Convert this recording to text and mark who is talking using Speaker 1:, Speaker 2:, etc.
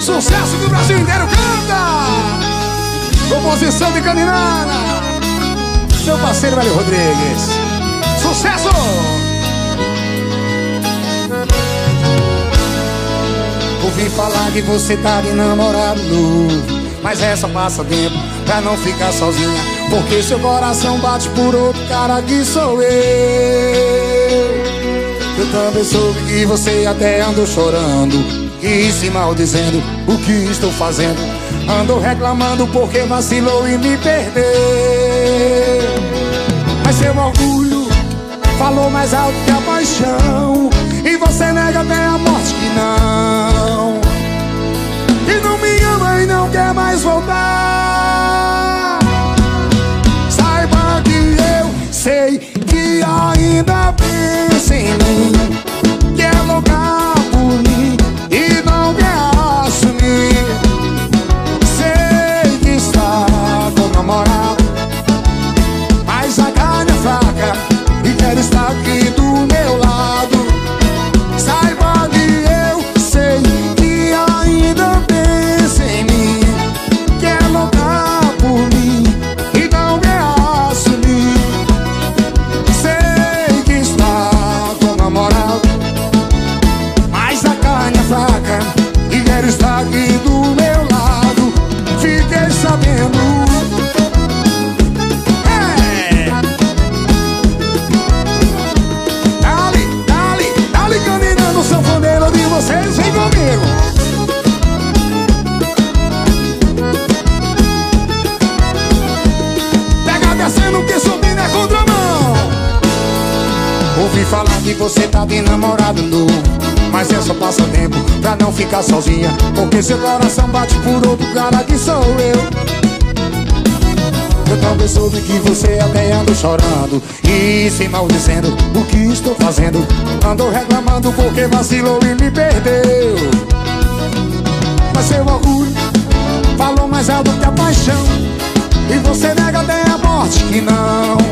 Speaker 1: Sucesso que o Brasil inteiro canta. Composição de Caninana, seu parceiro Hélio Rodrigues. Sucesso! Ouvi falar que você tá de namorado novo, mas é só passatempo pra não ficar sozinha, porque seu coração bate por outro cara que sou eu. Eu também soube que você até andou chorando e se maldizendo o que estou fazendo. Andou reclamando porque vacilou e me perdeu. Mas seu orgulho falou mais alto que a paixão, e você nega até a morte que não. E não me ama e não quer mais voltar. Saiba que eu sei que ainda pensa em mim, quer loucar por mim e não quer assumir. Sei que está com namorado, mas a carne é fraca e quer estar aqui do meu lado. Saiba que eu sei que ainda pensa em mim, quer loucar por mim e não quer assumir. Sei que está com namorado, mas a carne é fraca e quer estar aqui do meu lado. Fiquei sabendo. Vocês vem comigo. Pega descendo que subindo é contramão. Ouvi falar que você tá de namorado novo, mas é só passatempo pra não ficar sozinha, porque seu coração bate por outro cara que sou eu. Eu também soube que você até andou chorando e se maldizendo o que estou fazendo. Andou reclamando porque vacilou e me perdeu. Mas seu orgulho falou mais alto que a paixão, e você nega até a morte que não.